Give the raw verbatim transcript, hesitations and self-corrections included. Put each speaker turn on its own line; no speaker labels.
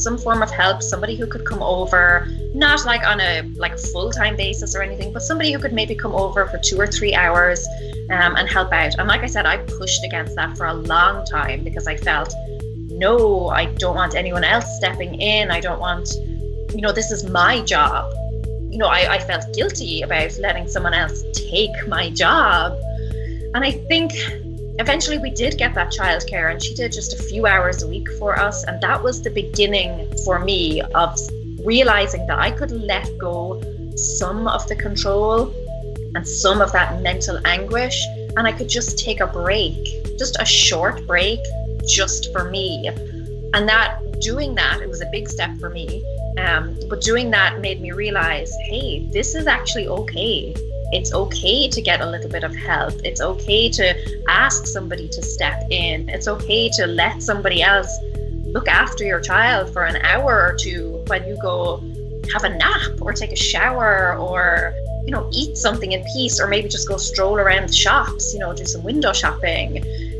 some form of help, somebody who could come over, not like on a like full-time basis or anything, but somebody who could maybe come over for two or three hours um, and help out. And like I said, I pushed against that for a long time because I felt, no, I don't want anyone else stepping in. I don't want, you know, this is my job. You know, I, I felt guilty about letting someone else take my job. And I think eventually we did get that childcare, and she did just a few hours a week for us. And that was the beginning for me of realizing that I could let go some of the control and some of that mental anguish, and I could just take a break, just a short break, just for me. And that doing that, it was a big step for me. Um, but doing that made me realize, hey, this is actually okay. It's okay to get a little bit of help. It's okay to ask somebody to step in. It's okay to let somebody else look after your child for an hour or two while you go have a nap or take a shower or, you know, eat something in peace, or maybe just go stroll around the shops, you know, do some window shopping.